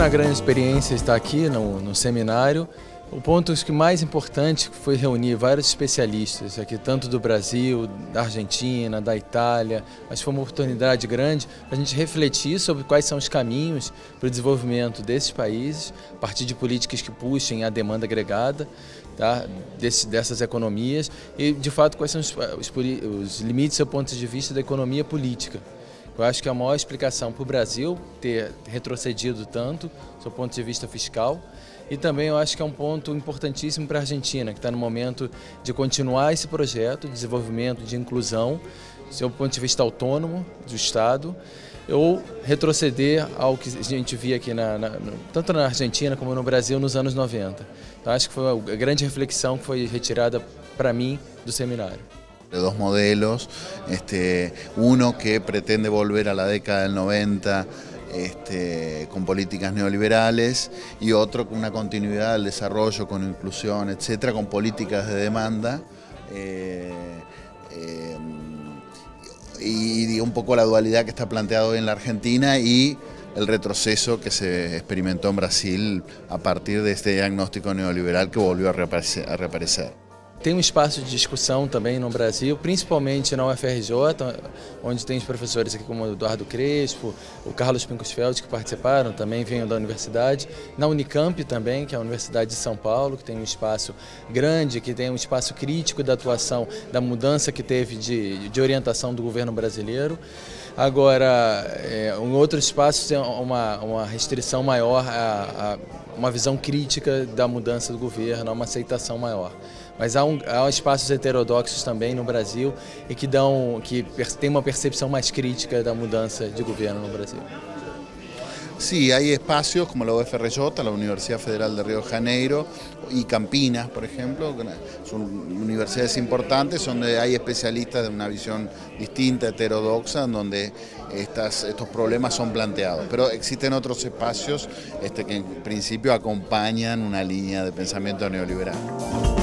uma grande experiência estar aqui no seminário. O ponto que mais importante foi reunir vários especialistas aqui, tanto do Brasil, da Argentina, da Itália. Mas foi uma oportunidade grande para a gente refletir sobre quais são os caminhos para o desenvolvimento desses países, a partir de políticas que puxem a demanda agregada, tá, dessas economias e, de fato, quais são os limites do ponto de vista da economia política. Eu acho que a maior explicação para o Brasil ter retrocedido tanto, do ponto de vista fiscal, e também eu acho que é um ponto importantíssimo para a Argentina, que está no momento de continuar esse projeto de desenvolvimento, de inclusão, do ponto de vista autônomo do Estado, ou retroceder ao que a gente via aqui, tanto na Argentina como no Brasil, nos anos 90. Então acho que foi a grande reflexão que foi retirada para mim do seminário. De dos modelos, uno que pretende volver a la década del 90 con políticas neoliberales y otro con una continuidad del desarrollo, con inclusión, etcétera, con políticas de demanda y un poco la dualidad que está planteada hoy en la Argentina y el retroceso que se experimentó en Brasil a partir de este diagnóstico neoliberal que volvió a reaparecer. Tem um espaço de discussão também no Brasil, principalmente na UFRJ, onde tem os professores aqui como o Eduardo Crespo, o Carlos Pincusfeld, que participaram, também vêm da universidade. Na Unicamp também, que é a Universidade de São Paulo, que tem um espaço grande, que tem um espaço crítico da atuação, da mudança que teve de orientação do governo brasileiro. Agora, em outros espaços tem uma restrição maior, uma visão crítica da mudança do governo, uma aceitação maior. Mas há espaços heterodoxos também no Brasil e que tem uma percepção mais crítica da mudança de governo no Brasil. Sí, hay espacios como la UFRJ, la Universidad Federal de Río de Janeiro y Campinas, por ejemplo, son universidades importantes donde hay especialistas de una visión distinta, heterodoxa, donde estos problemas son planteados. Pero existen otros espacios que en principio acompañan una línea de pensamiento neoliberal.